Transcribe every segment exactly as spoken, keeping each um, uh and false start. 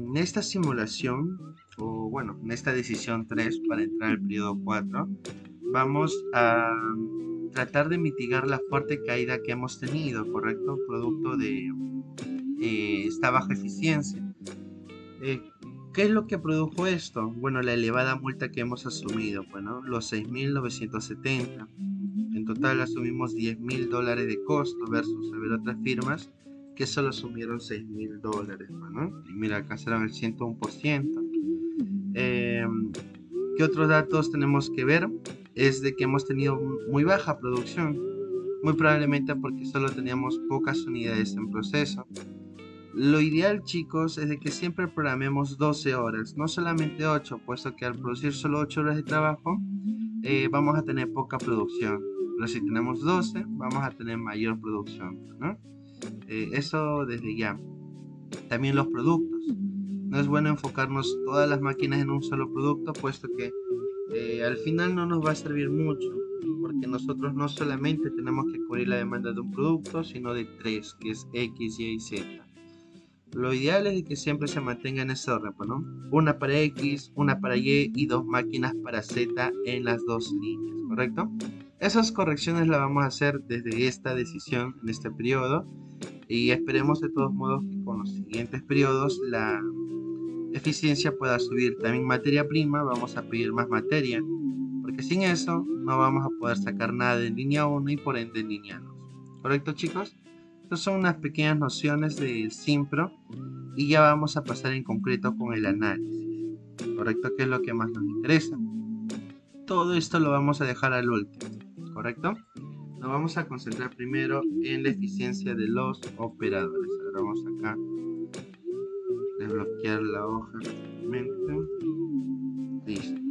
En esta simulación, o bueno, en esta decisión tres para entrar al periodo cuatro, vamos a tratar de mitigar la fuerte caída que hemos tenido, ¿correcto? Producto de eh, esta baja eficiencia. Eh, ¿Qué es lo que produjo esto? Bueno, la elevada multa que hemos asumido, bueno, los seis mil novecientos setenta. En total asumimos diez mil dólares de costo versus haber otras firmas que solo asumieron seis mil dólares, bueno, y mira, alcanzaron el ciento uno por ciento. Eh, ¿Qué otros datos tenemos que ver? Es de que hemos tenido muy baja producción, muy probablemente porque solo teníamos pocas unidades en proceso. Lo ideal, chicos, es de que siempre programemos doce horas, no solamente ocho, puesto que al producir solo ocho horas de trabajo, eh, vamos a tener poca producción. Pero si tenemos doce, vamos a tener mayor producción, ¿no? Eh, eso desde ya. También los productos. No es bueno enfocarnos todas las máquinas en un solo producto, puesto que eh, al final no nos va a servir mucho, porque nosotros no solamente tenemos que cubrir la demanda de un producto, sino de tres, que es X, Y y Z. Lo ideal es que siempre se mantenga en ese orden, ¿no? Una para X, una para Y y dos máquinas para Z en las dos líneas, ¿correcto? Esas correcciones las vamos a hacer desde esta decisión en este periodo y esperemos de todos modos que con los siguientes periodos la eficiencia pueda subir. También materia prima, vamos a pedir más materia, porque sin eso no vamos a poder sacar nada en línea uno y por ende en línea dos. ¿Correcto, chicos? Estas son unas pequeñas nociones del Simpro y ya vamos a pasar en concreto con el análisis. ¿Correcto? Que es lo que más nos interesa. Todo esto lo vamos a dejar al último. ¿Correcto? Nos vamos a concentrar primero en la eficiencia de los operadores. Ahora vamos acá a desbloquear la hoja. Listo.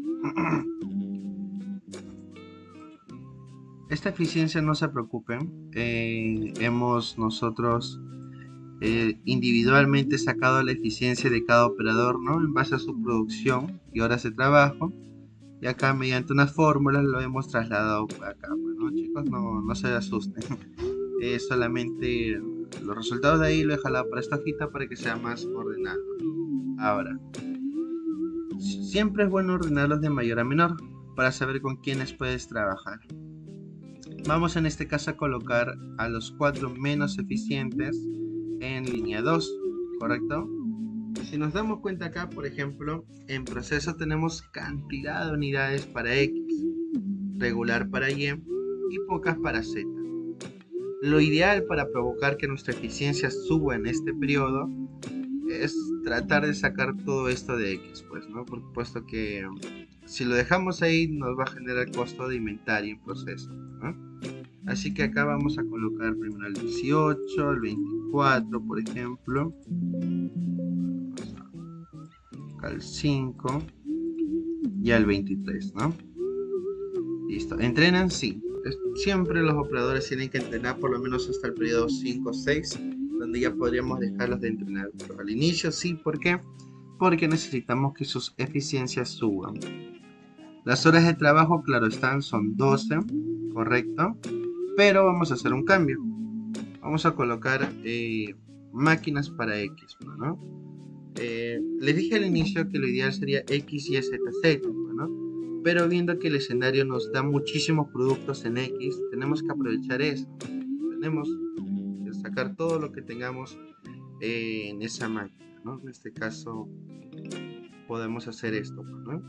Esta eficiencia, no se preocupen, eh, hemos nosotros eh, individualmente sacado la eficiencia de cada operador, ¿no? En base a su producción y horas de trabajo, y acá mediante unas fórmulas lo hemos trasladado acá. Bueno, chicos, no, no se asusten, eh, solamente los resultados de ahí lo he jalado para esta hojita para que sea más ordenado. Ahora, siempre es bueno ordenarlos de mayor a menor para saber con quiénes puedes trabajar. Vamos en este caso a colocar a los cuatro menos eficientes en línea dos, ¿correcto? Si nos damos cuenta acá, por ejemplo, en proceso tenemos cantidad de unidades para X, regular para Y y pocas para Z. Lo ideal para provocar que nuestra eficiencia suba en este periodo es tratar de sacar todo esto de X, pues, ¿no? Por supuesto que si lo dejamos ahí nos va a generar costo de inventario en proceso, ¿no? Así que acá vamos a colocar primero el dieciocho, el veinticuatro, por ejemplo. Acá el cinco y el veintitrés, ¿no? Listo. ¿Entrenan? Sí. Siempre los operadores tienen que entrenar por lo menos hasta el periodo cinco o seis, donde ya podríamos dejarlos de entrenar. Pero al inicio sí, ¿por qué? Porque necesitamos que sus eficiencias suban. Las horas de trabajo, claro están, son doce, correcto. Pero vamos a hacer un cambio. Vamos a colocar eh, máquinas para X, ¿no? Eh, les dije al inicio que lo ideal sería X, Y, Z, Z, ¿no? Pero viendo que el escenario nos da muchísimos productos en X, tenemos que aprovechar eso. Tenemos que sacar todo lo que tengamos eh, en esa máquina, ¿no? En este caso podemos hacer esto, ¿no?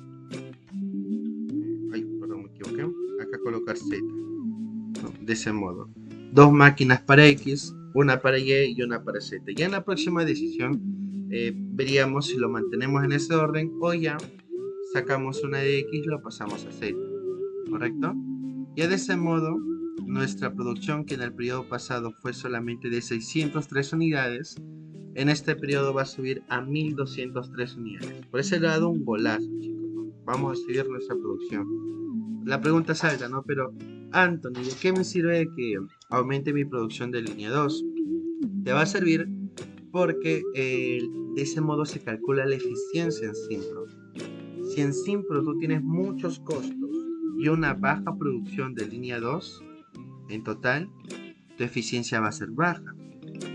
Ay, perdón, me equivoqué. Acá colocar Z, ¿no? De ese modo. Dos máquinas para X, una para Y y una para Z. Ya en la próxima decisión eh, veríamos si lo mantenemos en ese orden o ya sacamos una de X y lo pasamos a Z, ¿correcto? Ya de ese modo, nuestra producción, que en el periodo pasado fue solamente de seiscientas tres unidades, en este periodo va a subir a mil doscientas tres unidades. Por ese lado, un golazo, chicos, ¿no? Vamos a seguir nuestra producción. La pregunta salta, ¿no? Pero, Anthony, ¿de qué me sirve que aumente mi producción de línea dos? Te va a servir porque eh, de ese modo se calcula la eficiencia en Simpro. Si en Simpro tú tienes muchos costos y una baja producción de línea dos, en total, tu eficiencia va a ser baja.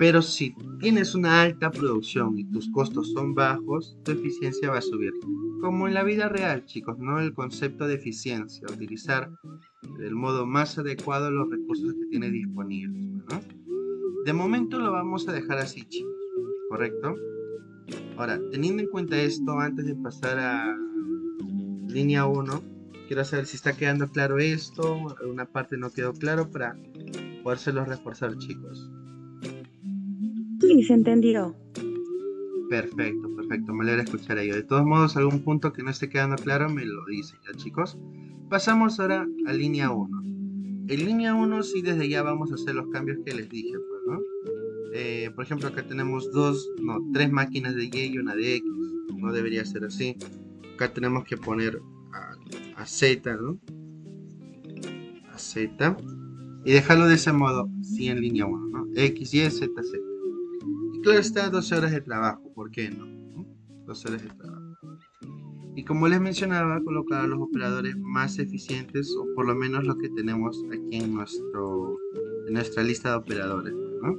Pero si tienes una alta producción y tus costos son bajos, tu eficiencia va a subir. Como en la vida real, chicos, ¿no? El concepto de eficiencia, utilizar del modo más adecuado los recursos que tienes disponibles, ¿no? De momento lo vamos a dejar así, chicos, ¿correcto? Ahora, teniendo en cuenta esto, antes de pasar a línea uno, quiero saber si está quedando claro esto, alguna parte no quedó claro para podérselo reforzar, chicos. Sí, se entendió. Perfecto, perfecto, me alegra escuchar ello. De todos modos, algún punto que no esté quedando claro, me lo dicen, ¿ya, chicos? Pasamos ahora a línea uno. En línea uno sí, desde ya vamos a hacer los cambios que les dije, pues, ¿no? Eh, por ejemplo, acá tenemos dos, no, tres máquinas de Y y una de X. No debería ser así. Acá tenemos que poner a, a Z, ¿no? A Z. Y dejarlo de ese modo, sí, en línea uno, ¿no? X, Y, Z, Z. Y claro está, doce horas de trabajo, ¿por qué no? ¿No? doce horas de trabajo. Y como les mencionaba, colocar a los operadores más eficientes, o por lo menos los que tenemos aquí en, nuestro, en nuestra lista de operadores, ¿no?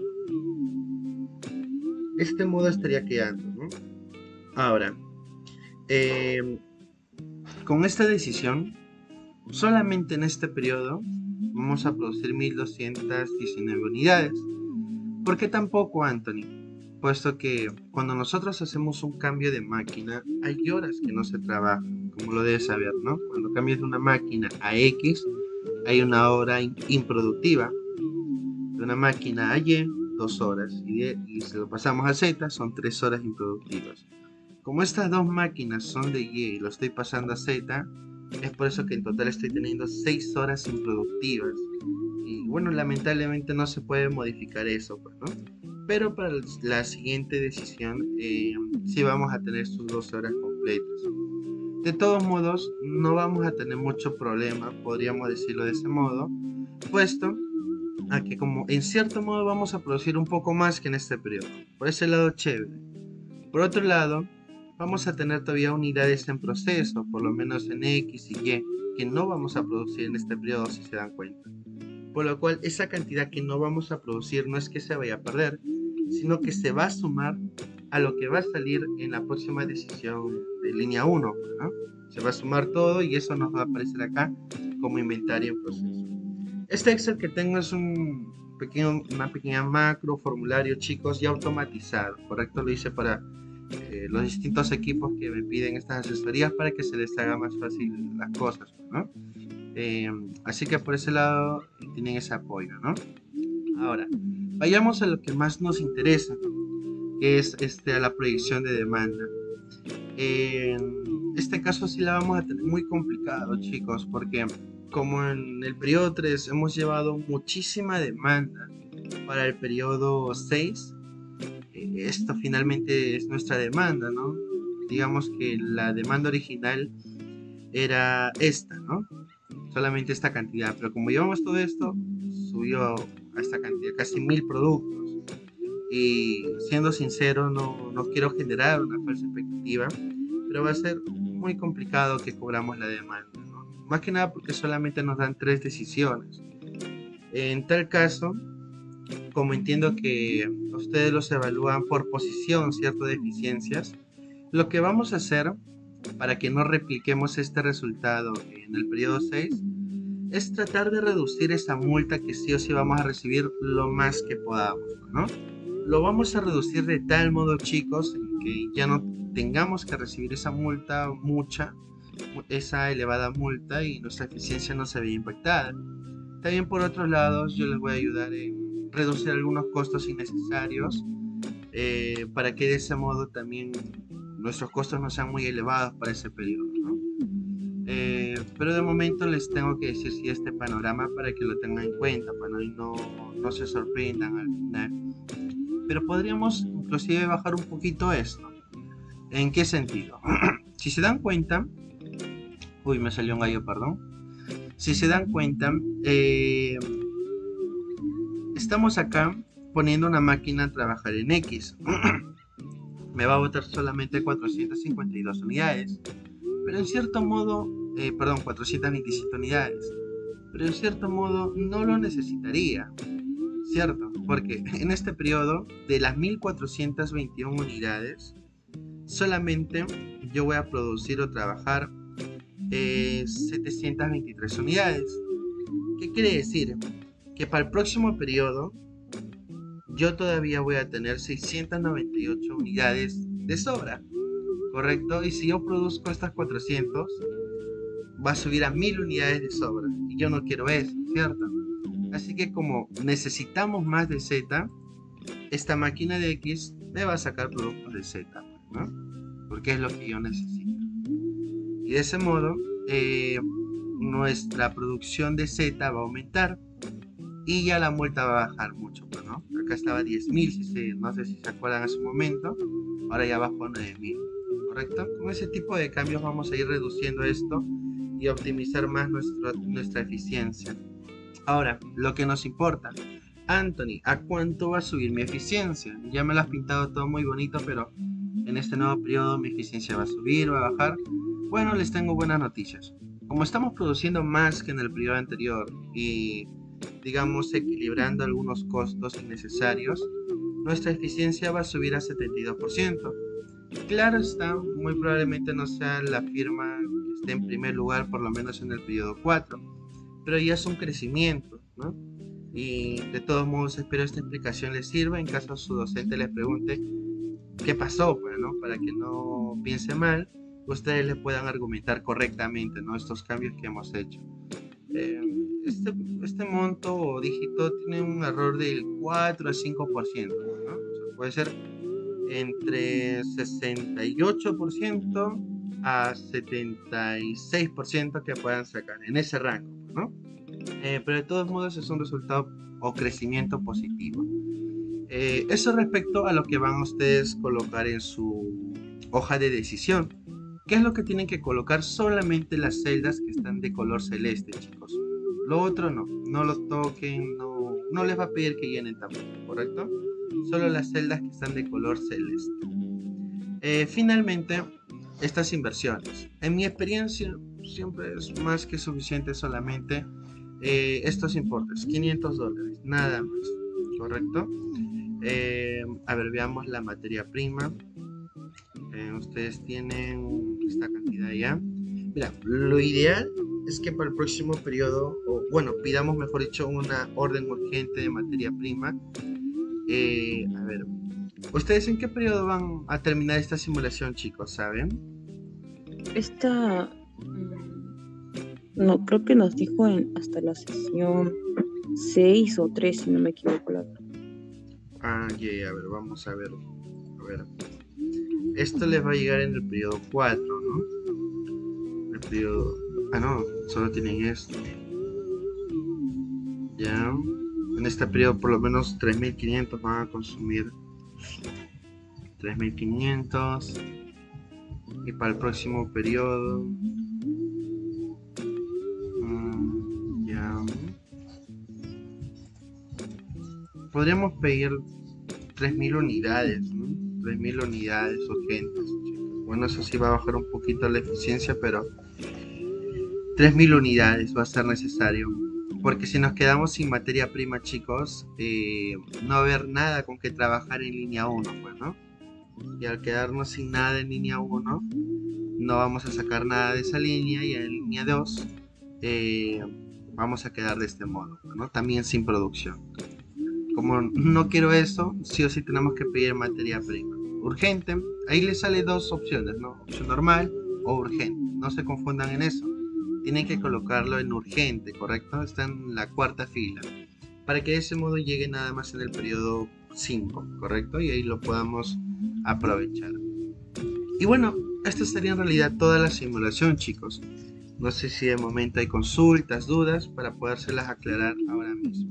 Este modo estaría quedando, ¿no? Ahora, eh, con esta decisión, solamente en este periodo vamos a producir mil doscientas diecinueve unidades. ¿Por qué tampoco, Anthony? Puesto que cuando nosotros hacemos un cambio de máquina, hay horas que no se trabajan, como lo debes saber, ¿no? Cuando cambias de una máquina a X, hay una hora improductiva. De una máquina a Y, dos horas. Y, de, y si lo pasamos a Z, son tres horas improductivas. Como estas dos máquinas son de Y y lo estoy pasando a Z, es por eso que en total estoy teniendo seis horas improductivas. Y bueno, lamentablemente no se puede modificar eso, pues, ¿no? Pero para la siguiente decisión eh, sí vamos a tener sus dos horas completas. De todos modos, no vamos a tener mucho problema, podríamos decirlo de ese modo, puesto a que como en cierto modo vamos a producir un poco más que en este periodo. Por ese lado, chévere. Por otro lado, vamos a tener todavía unidades en proceso, por lo menos en X y Y, que no vamos a producir en este periodo, si se dan cuenta. Por lo cual, esa cantidad que no vamos a producir no es que se vaya a perder, sino que se va a sumar a lo que va a salir en la próxima decisión de línea uno, ¿no? Se va a sumar todo y eso nos va a aparecer acá como inventario en proceso. Este Excel que tengo es un pequeño, una pequeña macro, formulario, chicos, ya automatizado, ¿correcto? Lo hice para eh, los distintos equipos que me piden estas asesorías para que se les haga más fácil las cosas, ¿no? Eh, así que por ese lado tienen ese apoyo, ¿no? Ahora, vayamos a lo que más nos interesa, que es este, a la proyección de demanda. En este caso sí la vamos a tener muy complicado, chicos, porque como en el periodo tres hemos llevado muchísima demanda para el periodo seis, eh, esto finalmente es nuestra demanda, ¿no? Digamos que la demanda original era esta, ¿no? Solamente esta cantidad, pero como llevamos todo esto, subió a esta cantidad, casi mil productos. Y siendo sincero, no, no quiero generar una falsa expectativa, pero va a ser muy complicado que cobramos la demanda, ¿no? Más que nada porque solamente nos dan tres decisiones. En tal caso, como entiendo que ustedes los evalúan por posición, ¿cierto?, de eficiencias, lo que vamos a hacer para que no repliquemos este resultado en el periodo seis es tratar de reducir esa multa que sí o sí vamos a recibir lo más que podamos, ¿no? Lo vamos a reducir de tal modo, chicos, en que ya no tengamos que recibir esa multa mucha, esa elevada multa, y nuestra eficiencia no se vea impactada. También por otros lados, yo les voy a ayudar en reducir algunos costos innecesarios eh, para que de ese modo también nuestros costos no sean muy elevados para ese periodo, ¿no? Eh, pero de momento les tengo que decir si este panorama para que lo tengan en cuenta, bueno, y no, no se sorprendan al final. Pero podríamos inclusive bajar un poquito esto. ¿En qué sentido? Si se dan cuenta, uy, me salió un gallo, perdón. Si se dan cuenta, eh, estamos acá poniendo una máquina a trabajar en X. Me va a botar solamente cuatrocientas cincuenta y dos unidades, pero en cierto modo, eh, perdón, cuatrocientas veintisiete unidades, pero en cierto modo no lo necesitaría. ¿cierto? Porque en este periodo, de las mil cuatrocientas veintiuna unidades, solamente yo voy a producir o trabajar eh, setecientas veintitrés unidades. ¿Qué quiere decir? Que para el próximo periodo yo todavía voy a tener seiscientas noventa y ocho unidades de sobra, ¿correcto? Y si yo produzco estas cuatrocientas, va a subir a mil unidades de sobra. Y yo no quiero eso, ¿cierto? Así que como necesitamos más de Z, esta máquina de X me va a sacar productos de Z, ¿no? Porque es lo que yo necesito. Y de ese modo, eh, nuestra producción de Z va a aumentar y ya la multa va a bajar mucho, ¿no? Acá estaba diez mil, si se, no sé si se acuerdan en su momento, ahora ya bajó a nueve mil, ¿correcto? Con ese tipo de cambios vamos a ir reduciendo esto y optimizar más nuestro, nuestra eficiencia. Ahora, lo que nos importa, Anthony, ¿a cuánto va a subir mi eficiencia? Ya me lo has pintado todo muy bonito, pero en este nuevo periodo mi eficiencia va a subir, va a bajar. Bueno, les tengo buenas noticias. Como estamos produciendo más que en el periodo anterior y, digamos, equilibrando algunos costos innecesarios, nuestra eficiencia va a subir a setenta y dos por ciento. Claro está, muy probablemente no sea la firma que esté en primer lugar, por lo menos en el periodo cuatro, pero ya es un crecimiento, ¿no? Y de todos modos espero esta explicación les sirva en caso su docente les pregunte qué pasó, pues, ¿no? Para que no piense mal, ustedes le puedan argumentar correctamente, ¿no? Estos cambios que hemos hecho. Eh, este, este monto o dígito tiene un error del cuatro a cinco por ciento, ¿no? O sea, puede ser entre sesenta y ocho por ciento a setenta y seis por ciento que puedan sacar en ese rango, ¿no? Eh, pero de todos modos es un resultado o crecimiento positivo. Eh, eso respecto a lo que van a ustedes colocar en su hoja de decisión. ¿Qué es lo que tienen que colocar? Solamente las celdas que están de color celeste, chicos. Lo otro no, no lo toquen, no, no les va a pedir que llenen tampoco, ¿correcto? Solo las celdas que están de color celeste. Eh, finalmente, estas inversiones. En mi experiencia, siempre es más que suficiente solamente eh, estos importes, quinientos dólares, nada más, ¿correcto? Eh, a ver, veamos la materia prima. Eh, ustedes tienen esta cantidad ya. Mira, lo ideal es que para el próximo periodo, o bueno, pidamos mejor dicho una orden urgente de materia prima. Eh, a ver, ¿ustedes en qué periodo van a terminar esta simulación, chicos? ¿Saben? Esta... No, creo que nos dijo en, hasta la sesión seis o tres, si no me equivoco. La... Ah, ya, yeah, a ver, vamos a ver. A ver. Esto les va a llegar en el periodo cuatro, ¿no? El periodo... Ah, no, solo tienen esto. Ya. En este periodo por lo menos tres mil quinientos van a consumir. tres mil quinientos. Y para el próximo periodo... Mmm, ya. Podríamos pedir tres mil unidades, ¿no? tres mil unidades urgentes, chicos. Bueno, eso sí va a bajar un poquito la eficiencia, pero tres mil unidades va a ser necesario. Porque si nos quedamos sin materia prima, chicos, eh, no va a haber nada con que trabajar en línea uno, pues, ¿no? Y al quedarnos sin nada en línea uno, no vamos a sacar nada de esa línea, y en línea dos eh, vamos a quedar de este modo, ¿no? También sin producción. Como no quiero eso, sí o sí tenemos que pedir materia prima urgente. Ahí les sale dos opciones, ¿no? Opción normal o urgente. No se confundan en eso. Tienen que colocarlo en urgente, ¿correcto? Está en la cuarta fila. Para que de ese modo llegue nada más en el periodo cinco, ¿correcto? Y ahí lo podamos aprovechar. Y bueno, esta sería en realidad toda la simulación, chicos. No sé si de momento hay consultas, dudas, para podérselas aclarar ahora mismo.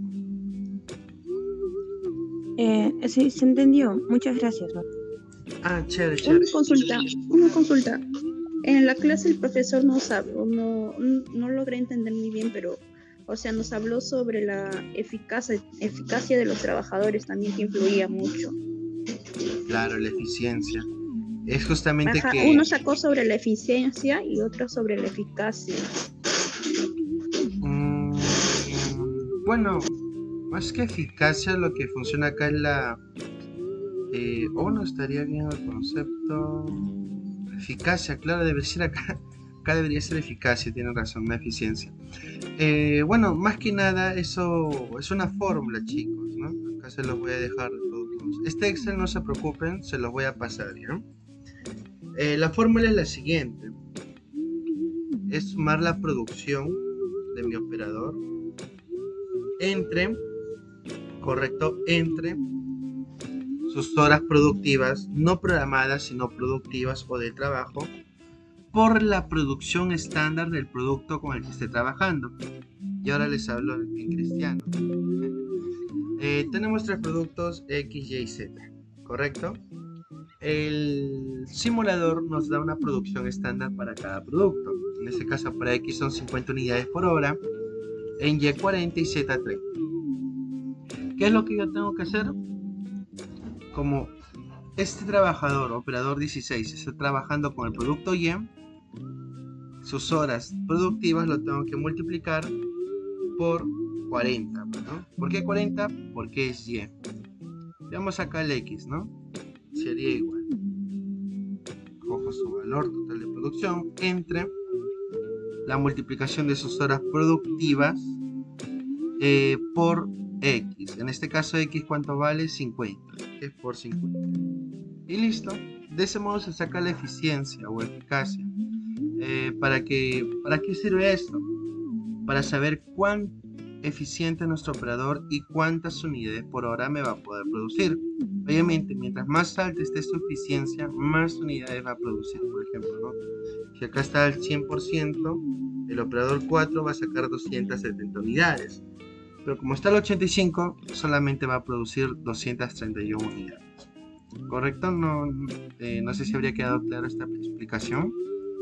Eh, sí, se entendió. Muchas gracias, ¿no? Ah, chévere, chévere. Una consulta, una consulta. En la clase el profesor nos habló, no, no logré entender muy bien, pero, o sea, nos habló sobre la eficacia, eficacia de los trabajadores también, que influía mucho. Claro, la eficiencia. Es justamente Ajá, que... uno sacó sobre la eficiencia y otro sobre la eficacia. Mm, bueno, Más que eficacia, lo que funciona acá es la... Eh, oh, no estaría bien el concepto... Eficacia, claro, debe ser acá. Acá debería ser eficacia, tiene razón, no eficiencia. Eh, bueno, más que nada, eso es una fórmula, chicos, ¿no? Acá se los voy a dejar de todos modos. Este Excel, no se preocupen, se los voy a pasar, ¿ya? Eh, la fórmula es la siguiente. Es sumar la producción de mi operador entre, correcto, entre sus horas productivas, no programadas, sino productivas o de trabajo, por la producción estándar del producto con el que esté trabajando. Y ahora les hablo en cristiano. Eh, tenemos tres productos X, Y y Z, ¿correcto? El simulador nos da una producción estándar para cada producto. En este caso para X son cincuenta unidades por hora, en Y cuarenta y Z treinta. ¿Qué es lo que yo tengo que hacer? Como este trabajador, operador dieciséis, está trabajando con el producto Y, sus horas productivas lo tengo que multiplicar por cuarenta, ¿no? ¿Por qué cuarenta? Porque es Y. Veamos acá el X, ¿no? Sería igual. Cojo su valor total de producción entre la multiplicación de sus horas productivas eh, por X. En este caso X, ¿cuánto vale? cincuenta. Es por cincuenta. Y listo. De ese modo se saca la eficiencia o eficacia. Eh, ¿para qué, ¿Para qué sirve esto? Para saber cuán eficiente es nuestro operador y cuántas unidades por hora me va a poder producir. Obviamente, mientras más alta esté su eficiencia, más unidades va a producir. Por ejemplo, ¿no? Si acá está al cien por ciento, el operador cuatro va a sacar doscientas setenta unidades. Pero como está al ochenta y cinco, solamente va a producir doscientas treinta y una unidades. ¿Correcto? No, eh, no sé si habría quedado clara esta explicación.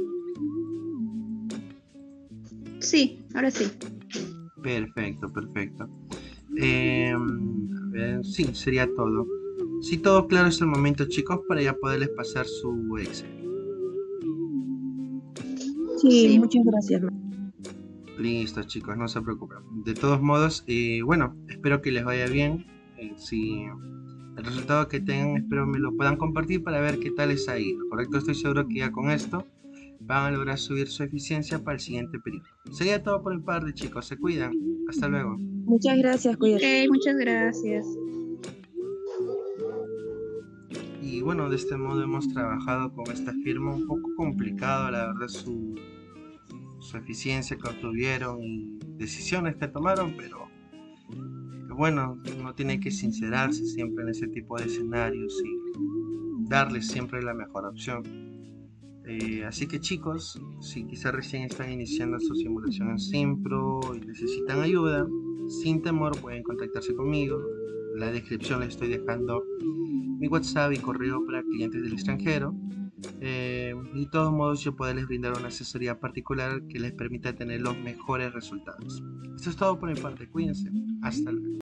Sí, ahora sí. Perfecto, perfecto. Eh, a ver, sí, sería todo. Si todo claro es el momento, chicos, para ya poderles pasar su Excel. Sí, Sí. muchas gracias. ma- Listo, chicos, no se preocupen. De todos modos, eh, bueno, espero que les vaya bien. Eh, si el resultado que tengan, espero me lo puedan compartir para ver qué tal les ha ido. Correcto, estoy seguro que ya con esto van a lograr subir su eficiencia para el siguiente periodo. Sería todo por mi parte, chicos. Se cuidan. Hasta luego. Muchas gracias, cuídate. Ok, muchas gracias. Y bueno, de este modo hemos trabajado con esta firma, un poco complicado, la verdad, su, su eficiencia que obtuvieron y decisiones que tomaron, pero bueno, uno tiene que sincerarse siempre en ese tipo de escenarios y darles siempre la mejor opción. Eh, así que chicos, si quizás recién están iniciando su simulación en Simpro y necesitan ayuda, sin temor pueden contactarse conmigo. En la descripción les estoy dejando mi WhatsApp y correo para clientes del extranjero. Eh, y de todos modos yo poderles brindar una asesoría particular que les permita tener los mejores resultados. Esto es todo por mi parte, cuídense, hasta luego.